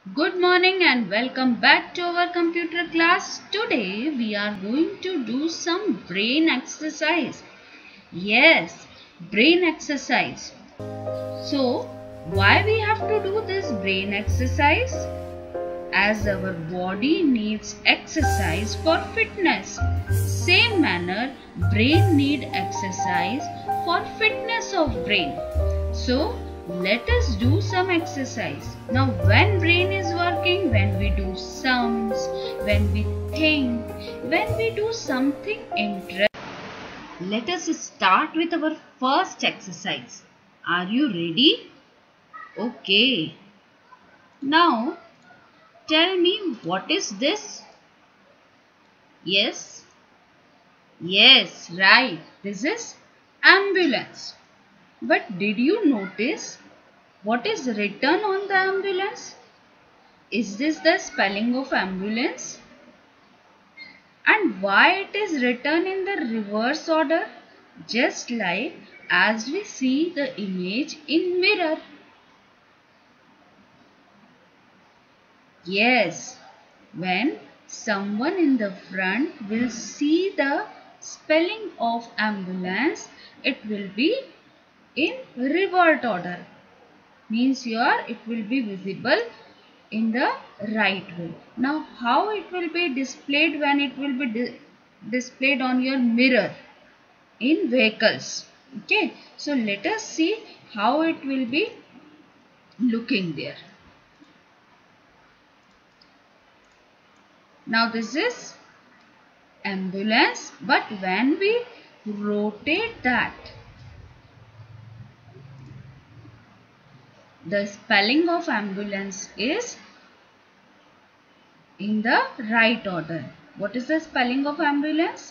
Good morning and welcome back to our computer class. Today we are going to do some brain exercise. Yes, brain exercise. So, why we have to do this brain exercise? As our body needs exercise for fitness. Same manner, brain need exercise for fitness of brain. So, let us do some exercise. Now, when brain is working, when we do sums, when we think, when we do something interesting, let us start with our first exercise. Are you ready? Okay. Now, tell me what is this? Yes, yes, right. This is ambulance. But did you notice what is written on the ambulance? Is this the spelling of ambulance? And why it is written in the reverse order? Just like as we see the image in mirror. Yes, when someone in the front will see the spelling of ambulance, it will be in revert order. Means here it will be visible in the right way. Now how it will be displayed when it will be displayed on your mirror in vehicles. Okay, so let us see how it will be looking there. Now this is ambulance, but when we rotate that, the spelling of ambulance is in the right order. What is the spelling of ambulance?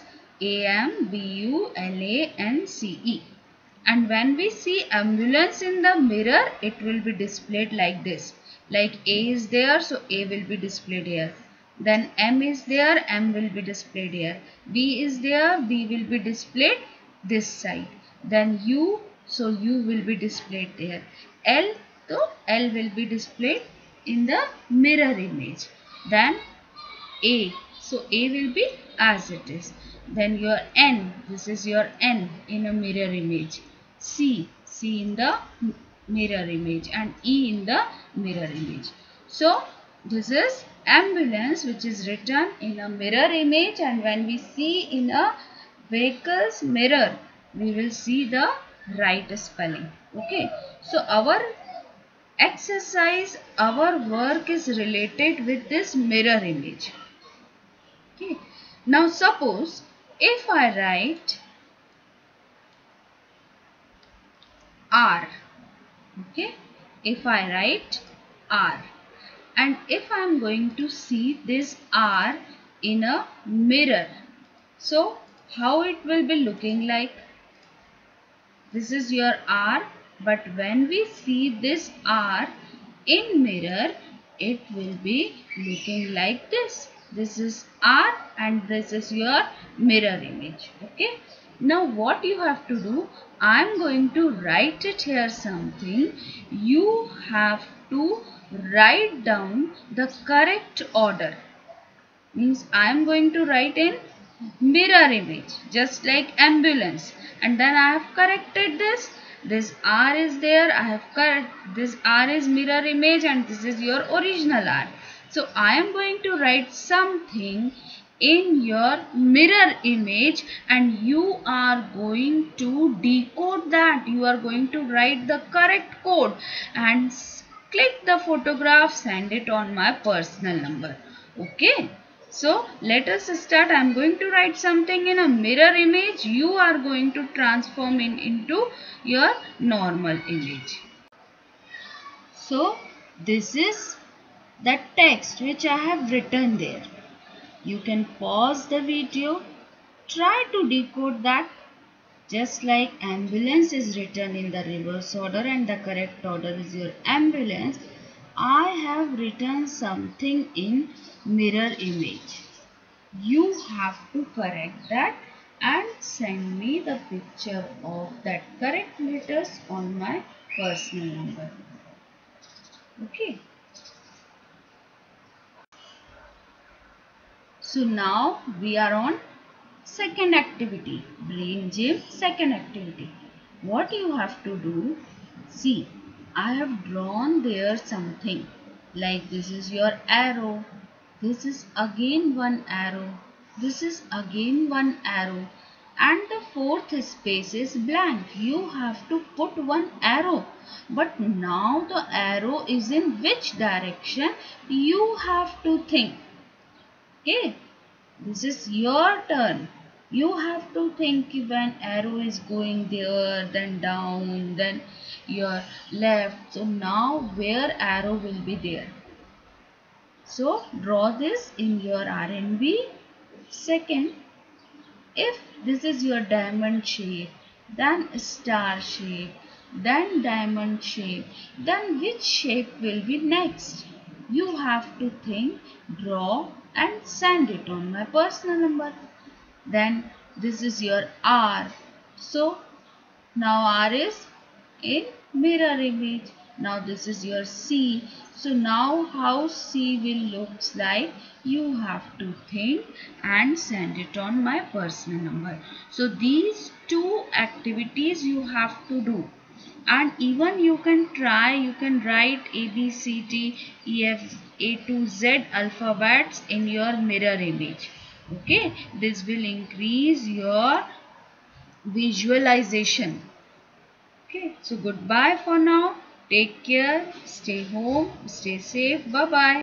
AMBULANCE. And when we see ambulance in the mirror, it will be displayed like this. Like A is there, so A will be displayed here. Then M is there, M will be displayed here. B is there, B will be displayed this side. Then U, so U will be displayed there. L, so L will be displayed in the mirror image. Then A, so A will be as it is. Then your N, this is your N in a mirror image. C, C in the mirror image, and E in the mirror image. So this is ambulance, which is written in a mirror image, and when we see in a vehicle's mirror, we will see the right spelling. Okay, so our exercise, our work is related with this mirror image. Okay. Now suppose if I write R, okay, if I write R, and if I am going to see this R in a mirror, so how it will be looking like? This is your R, but when we see this R in mirror, it will be looking like this. This is R and this is your mirror image. Okay. Now what you have to do, I am going to write it here something. You have to write down the correct order. Means I am going to write in mirror image, just like ambulance, and then I have corrected this R is there, I have correct this R is mirror image, and this is your original R. So I am going to write something in your mirror image, and you are going to decode that. You are going to write the correct code and click the photograph, send it on my personal number. Okay. So let us start. I am going to write something in a mirror image. You are going to transform it into your normal image. So this is the text which I have written there. You can pause the video. Try to decode that. Just like ambulance is written in the reverse order and the correct order is your ambulance, I have written something in mirror image. You have to correct that and send me the picture of that correct letters on my personal number. Okay. So now we are on second activity, brain gym second activity. What you have to do, see, I have drawn there something like this is your arrow, this is again one arrow, this is again one arrow, and the fourth space is blank. You have to put one arrow, but now the arrow is in which direction you have to think. Okay, this is your turn. You have to think when arrow is going there, then down, then your left. So now where arrow will be there? So draw this in your RNB. Second, if this is your diamond shape, then star shape, then diamond shape, then which shape will be next? You have to think, draw and send it on my personal number. Then this is your R. So now R is in mirror image. Now this is your C. So now how C will looks like, you have to think and send it on my personal number. So these two activities you have to do. And even you can try, you can write A, B, C, D, E, F, A to Z alphabets in your mirror image. Okay, this will increase your visualization. Okay, so goodbye for now. Take care, stay home, stay safe. Bye bye.